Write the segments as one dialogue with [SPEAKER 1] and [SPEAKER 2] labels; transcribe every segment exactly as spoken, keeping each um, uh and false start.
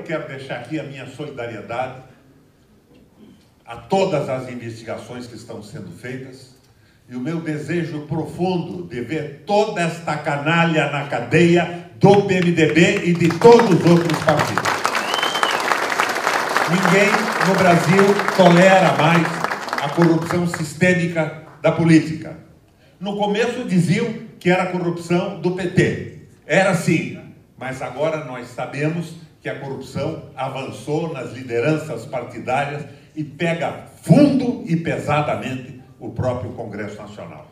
[SPEAKER 1] quero deixar aqui a minha solidariedade a todas as investigações que estão sendo feitas e o meu desejo profundo de ver toda esta canalha na cadeia do P M D B e de todos os outros partidos. Ninguém no Brasil tolera mais a corrupção sistêmica da política. No começo diziam que era corrupção do P T. Era sim, mas agora nós sabemos que a corrupção avançou nas lideranças partidárias e pega fundo e pesadamente o próprio Congresso Nacional.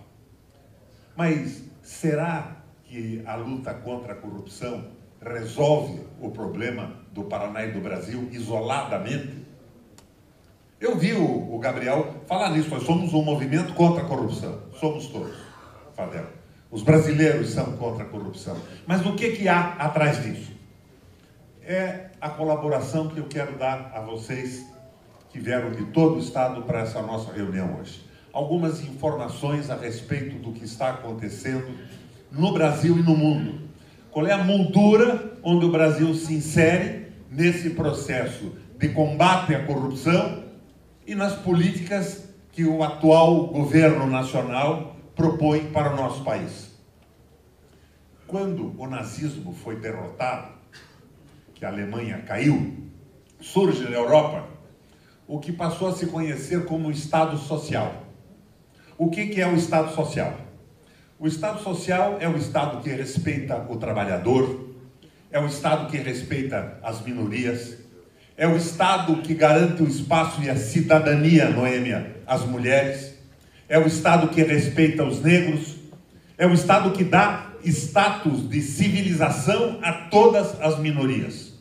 [SPEAKER 1] Mas será que a luta contra a corrupção resolve o problema do Paraná e do Brasil isoladamente? Eu vi o, o Gabriel falar nisso. Nós somos um movimento contra a corrupção. Somos todos, Fadel. Os brasileiros são contra a corrupção. Mas o que, que há atrás disso? É a colaboração que eu quero dar a vocês que vieram de todo o Estado para essa nossa reunião hoje. Algumas informações a respeito do que está acontecendo no Brasil e no mundo. Qual é a moldura onde o Brasil se insere nesse processo de combate à corrupção e nas políticas que o atual governo nacional propõe para o nosso país. Quando o nazismo foi derrotado, que a Alemanha caiu, surge na Europa o que passou a se conhecer como Estado Social. O que que é o Estado Social? O Estado Social é o Estado que respeita o trabalhador, é o Estado que respeita as minorias, é o Estado que garante o espaço e a cidadania, Noêmia, às mulheres, é o Estado que respeita os negros, é o Estado que dá status de civilização a todas as minorias.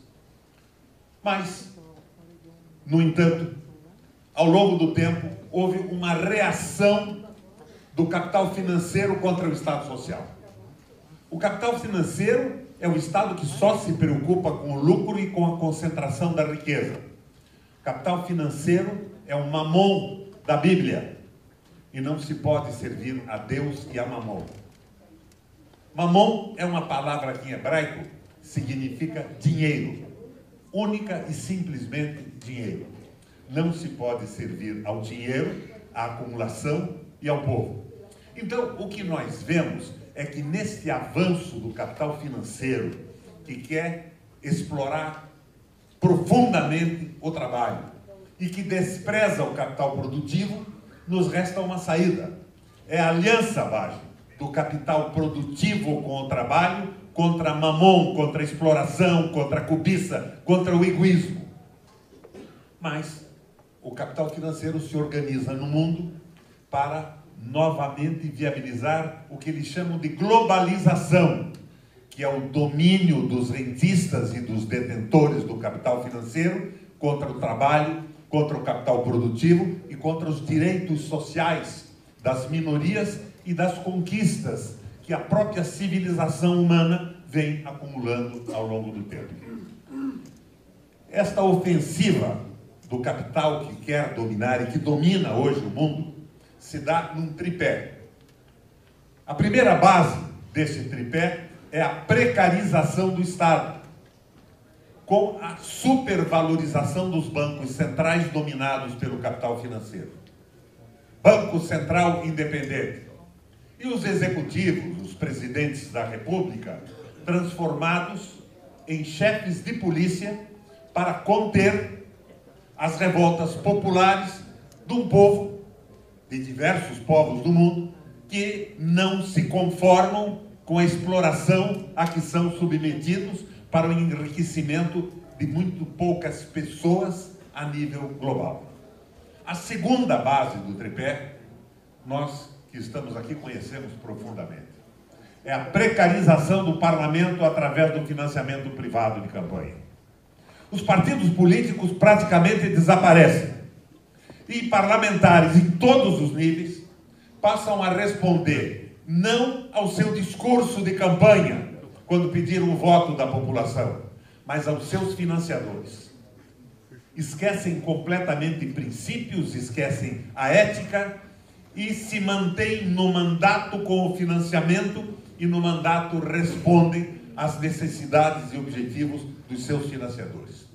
[SPEAKER 1] Mas, no entanto, ao longo do tempo, houve uma reação do capital financeiro contra o Estado Social. O capital financeiro é o Estado que só se preocupa com o lucro e com a concentração da riqueza. O capital financeiro é o mamon da Bíblia e não se pode servir a Deus e a mamon. Mamon é uma palavra que em hebraico significa dinheiro. Única e simplesmente dinheiro. Não se pode servir ao dinheiro, à acumulação e ao povo. Então, o que nós vemos é que neste avanço do capital financeiro, que quer explorar profundamente o trabalho e que despreza o capital produtivo, nos resta uma saída. É a aliança, Bage, do capital produtivo com o trabalho contra a mamon, contra a exploração, contra a cobiça, contra o egoísmo. Mas o capital financeiro se organiza no mundo para novamente viabilizar o que eles chamam de globalização, que é o domínio dos rentistas e dos detentores do capital financeiro contra o trabalho, contra o capital produtivo e contra os direitos sociais das minorias e das conquistas que a própria civilização humana vem acumulando ao longo do tempo. Esta ofensiva do capital que quer dominar e que domina hoje o mundo se dá num tripé. A primeira base desse tripé é a precarização do Estado, com a supervalorização dos bancos centrais dominados pelo capital financeiro. Banco Central independente. E os executivos, os presidentes da República, transformados em chefes de polícia para conter as revoltas populares de um povo, de diversos povos do mundo, que não se conformam com a exploração a que são submetidos para o enriquecimento de muito poucas pessoas a nível global. A segunda base do tripé, nós que estamos aqui conhecemos profundamente. É a precarização do parlamento através do financiamento privado de campanha. Os partidos políticos praticamente desaparecem. E parlamentares em todos os níveis passam a responder não ao seu discurso de campanha, quando pediram o voto da população, mas aos seus financiadores. Esquecem completamente princípios, esquecem a ética e se mantêm no mandato com o financiamento e no mandato respondem às necessidades e objetivos dos seus financiadores.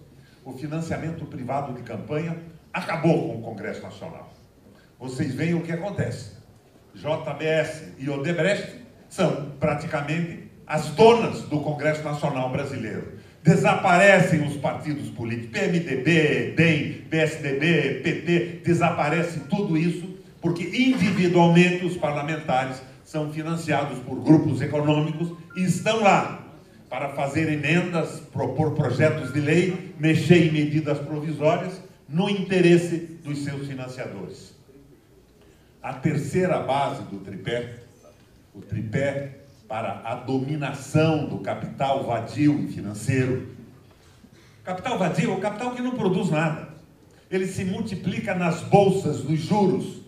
[SPEAKER 1] o financiamento privado de campanha acabou com o Congresso Nacional. Vocês veem o que acontece. J B S e Odebrecht são praticamente as donas do Congresso Nacional brasileiro. Desaparecem os partidos políticos, P M D B, D E M, P S D B, P T, desaparece tudo isso, porque individualmente os parlamentares são financiados por grupos econômicos e estão lá para fazer emendas, propor projetos de lei, mexer em medidas provisórias, no interesse dos seus financiadores. A terceira base do tripé, o tripé para a dominação do capital vadio e financeiro. Capital vadio é o capital que não produz nada. Ele se multiplica nas bolsas, nos juros.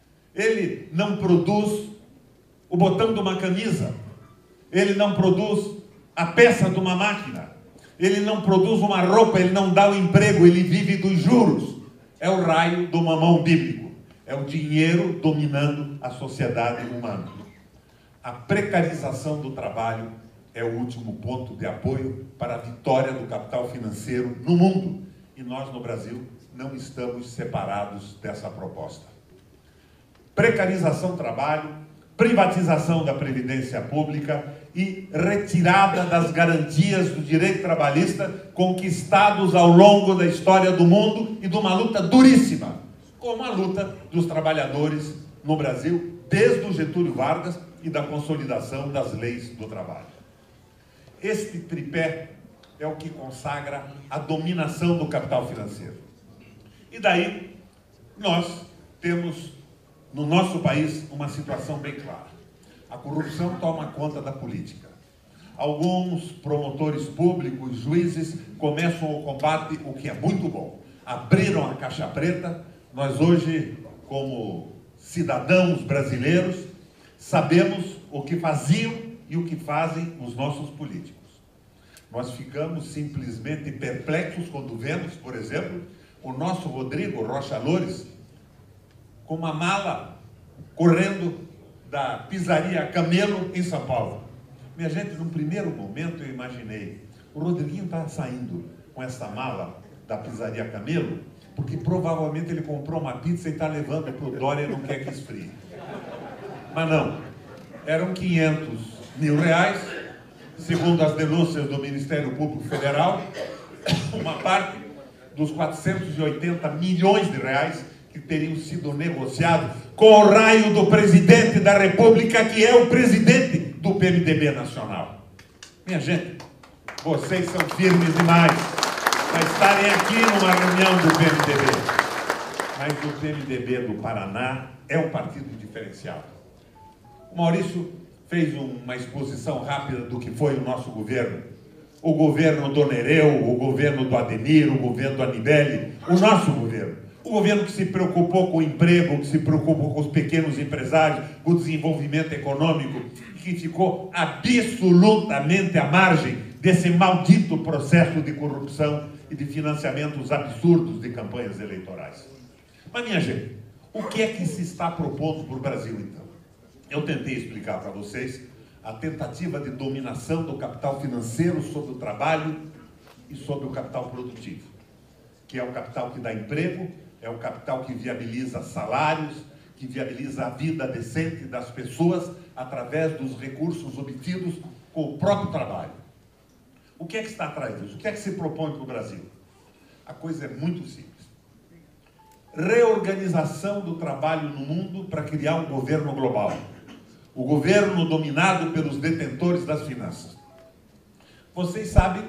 [SPEAKER 1] Ele não produz o botão de uma camisa. Ele não produz a peça de uma máquina. Ele não produz uma roupa, ele não dá o emprego, ele vive dos juros. É o raio do mamão bíblico. É o dinheiro dominando a sociedade humana. A precarização do trabalho é o último ponto de apoio para a vitória do capital financeiro no mundo. E nós, no Brasil, não estamos separados dessa proposta. Precarização do trabalho, privatização da previdência pública e retirada das garantias do direito trabalhista conquistados ao longo da história do mundo e de uma luta duríssima, como a luta dos trabalhadores no Brasil, desde o Getúlio Vargas e da consolidação das leis do trabalho. Este tripé é o que consagra a dominação do capital financeiro. E daí, nós temos, no nosso país, uma situação bem clara. A corrupção toma conta da política. Alguns promotores públicos, juízes, começam o combate, o que é muito bom. Abriram a caixa preta. Nós hoje, como cidadãos brasileiros, sabemos o que faziam e o que fazem os nossos políticos. Nós ficamos simplesmente perplexos quando vemos, por exemplo, o nosso Rodrigo Rocha Loures com uma mala correndo da pizzaria Camelo em São Paulo. Minha gente, num primeiro momento eu imaginei, o Rodriguinho está saindo com essa mala da pizzaria Camelo, porque provavelmente ele comprou uma pizza e está levando para o Dória e não quer que esfrie. Mas não, eram quinhentos mil reais, segundo as denúncias do Ministério Público Federal, uma parte dos quatrocentos e oitenta milhões de reais que teriam sido negociados com o raio do presidente da República, que é o presidente do P M D B nacional. Minha gente, vocês são firmes demais para estarem aqui numa reunião do P M D B. Mas o P M D B do Paraná é um partido diferenciado. O Maurício fez uma exposição rápida do que foi o nosso governo. O governo do Nereu, o governo do Ademir, o governo do Anibele, o nosso governo. O governo que se preocupou com o emprego, que se preocupou com os pequenos empresários, com o desenvolvimento econômico, e que ficou absolutamente à margem desse maldito processo de corrupção e de financiamentos absurdos de campanhas eleitorais. Mas, minha gente, o que é que se está propondo para o Brasil, então? Eu tentei explicar para vocês a tentativa de dominação do capital financeiro sobre o trabalho e sobre o capital produtivo, que é o capital que dá emprego, é o capital que viabiliza salários, que viabiliza a vida decente das pessoas através dos recursos obtidos com o próprio trabalho. O que é que está atrás disso? O que é que se propõe para o Brasil? A coisa é muito simples. Reorganização do trabalho no mundo para criar um governo global. O governo dominado pelos detentores das finanças. Vocês sabem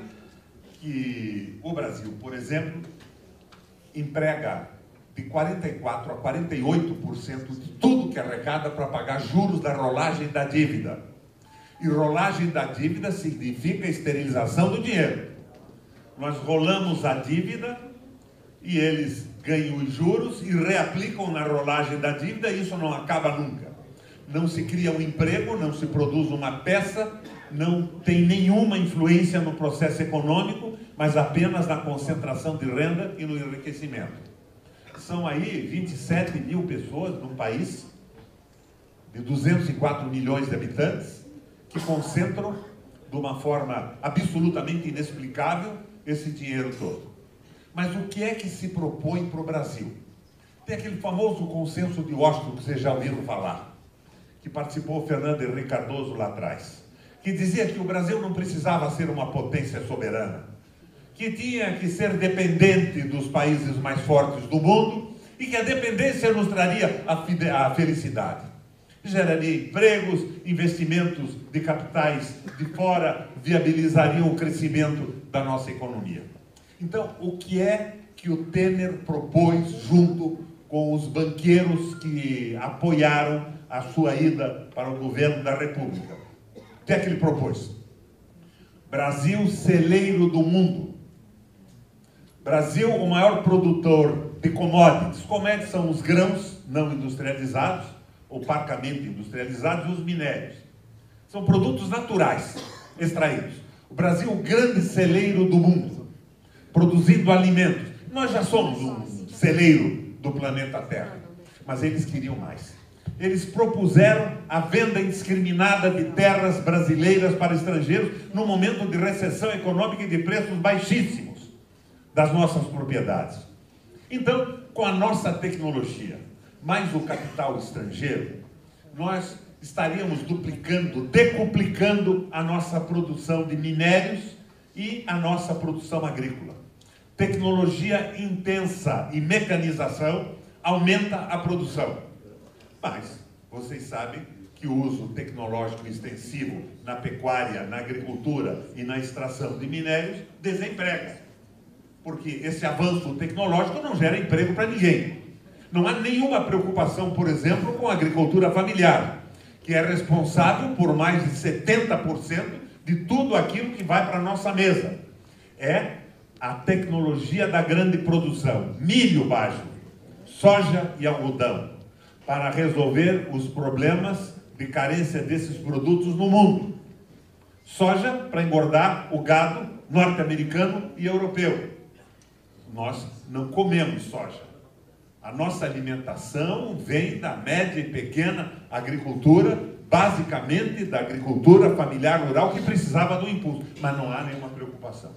[SPEAKER 1] que o Brasil, por exemplo, emprega de quarenta e quatro por cento a quarenta e oito por cento de tudo que arrecada para pagar juros da rolagem da dívida. E rolagem da dívida significa esterilização do dinheiro. Nós rolamos a dívida e eles ganham os juros e reaplicam na rolagem da dívida e isso não acaba nunca. Não se cria um emprego, não se produz uma peça, não tem nenhuma influência no processo econômico, mas apenas na concentração de renda e no enriquecimento. São aí vinte e sete mil pessoas num país de duzentos e quatro milhões de habitantes que concentram de uma forma absolutamente inexplicável esse dinheiro todo. Mas o que é que se propõe para o Brasil? Tem aquele famoso consenso de Washington que vocês já ouviram falar, que participou o Fernando Henrique Cardoso lá atrás, que dizia que o Brasil não precisava ser uma potência soberana, que tinha que ser dependente dos países mais fortes do mundo e que a dependência nos traria a, a felicidade. Geraria empregos, investimentos de capitais de fora, viabilizariam o crescimento da nossa economia. Então, o que é que o Temer propôs junto com os banqueiros que apoiaram a sua ida para o governo da República? O que é que ele propôs? Brasil, celeiro do mundo. Brasil, o maior produtor de commodities. Commodities são os grãos não industrializados, ou parcamente industrializados, e os minérios. São produtos naturais, extraídos. O Brasil, o grande celeiro do mundo, produzindo alimentos. Nós já somos um celeiro do planeta Terra, mas eles queriam mais. Eles propuseram a venda indiscriminada de terras brasileiras para estrangeiros no momento de recessão econômica e de preços baixíssimos das nossas propriedades. Então, com a nossa tecnologia, mais o capital estrangeiro, nós estaríamos duplicando, decuplicando a nossa produção de minérios e a nossa produção agrícola. Tecnologia intensa e mecanização aumenta a produção. Mas vocês sabem que o uso tecnológico extensivo na pecuária, na agricultura e na extração de minérios desemprega. Porque esse avanço tecnológico não gera emprego para ninguém. Não há nenhuma preocupação, por exemplo, com a agricultura familiar, que é responsável por mais de setenta por cento de tudo aquilo que vai para a nossa mesa. É a tecnologia da grande produção, milho baixo, soja e algodão, para resolver os problemas de carência desses produtos no mundo. Soja para engordar o gado norte-americano e europeu. Nós não comemos soja. A nossa alimentação vem da média e pequena agricultura, basicamente da agricultura familiar rural, que precisava do impulso, mas não há nenhuma preocupação.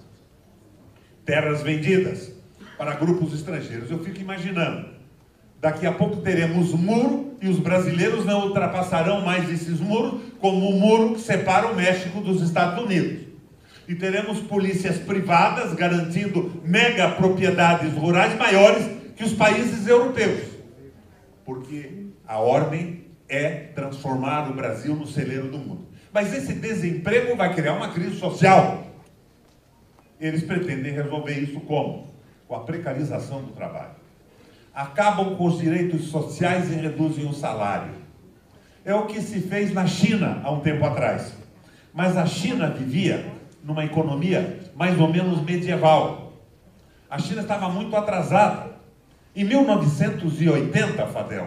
[SPEAKER 1] Terras vendidas para grupos estrangeiros. Eu fico imaginando, daqui a pouco teremos muro e os brasileiros não ultrapassarão mais esses muros, como o muro que separa o México dos Estados Unidos. E teremos polícias privadas garantindo mega propriedades rurais maiores que os países europeus. Porque a ordem é transformar o Brasil no celeiro do mundo. Mas esse desemprego vai criar uma crise social. Eles pretendem resolver isso como? Com a precarização do trabalho. Acabam com os direitos sociais e reduzem o salário. É o que se fez na China há um tempo atrás. Mas a China vivia numa economia mais ou menos medieval. A China estava muito atrasada. Em mil novecentos e oitenta, Fadel,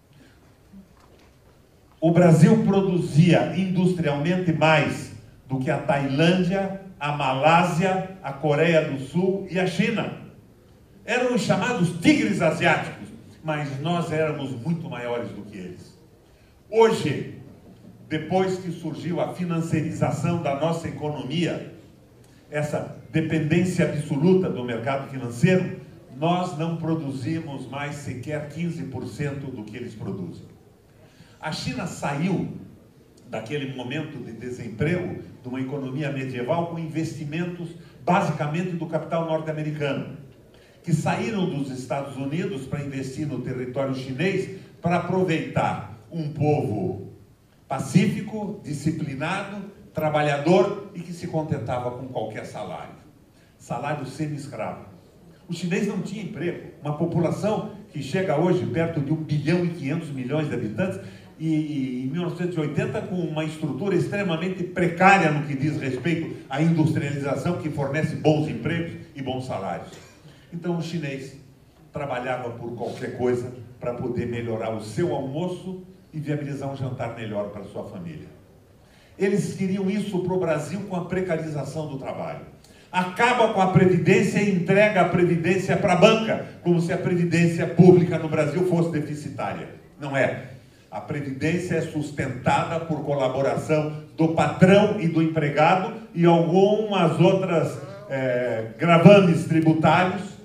[SPEAKER 1] o Brasil produzia industrialmente mais do que a Tailândia, a Malásia, a Coreia do Sul e a China. Eram os chamados tigres asiáticos, mas nós éramos muito maiores do que eles. Hoje, depois que surgiu a financiarização da nossa economia, essa dependência absoluta do mercado financeiro, nós não produzimos mais sequer quinze por cento do que eles produzem. A China saiu daquele momento de desemprego, de uma economia medieval, com investimentos basicamente do capital norte-americano, que saíram dos Estados Unidos para investir no território chinês, para aproveitar um povo pacífico, disciplinado, trabalhador e que se contentava com qualquer salário. Salário semi-escravo. O chinês não tinha emprego. Uma população que chega hoje perto de um bilhão e quinhentos milhões de habitantes e, e em mil novecentos e oitenta com uma estrutura extremamente precária no que diz respeito à industrialização, que fornece bons empregos e bons salários. Então o chinês trabalhava por qualquer coisa para poder melhorar o seu almoço e viabilizar um jantar melhor para a sua família. Eles queriam isso para o Brasil com a precarização do trabalho. Acaba com a Previdência e entrega a Previdência para a banca, como se a Previdência pública no Brasil fosse deficitária. Não é. A Previdência é sustentada por colaboração do patrão e do empregado e algumas outras é, gravames tributários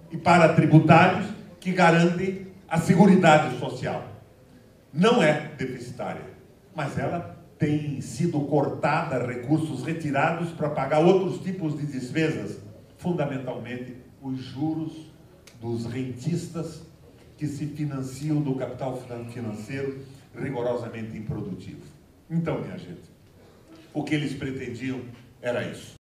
[SPEAKER 1] e paratributários que garantem a seguridade social. Não é deficitária, mas ela tem sido cortada, recursos retirados para pagar outros tipos de despesas, fundamentalmente os juros dos rentistas que se financiam do capital financeiro rigorosamente improdutivo. Então, minha gente, o que eles pretendiam era isso.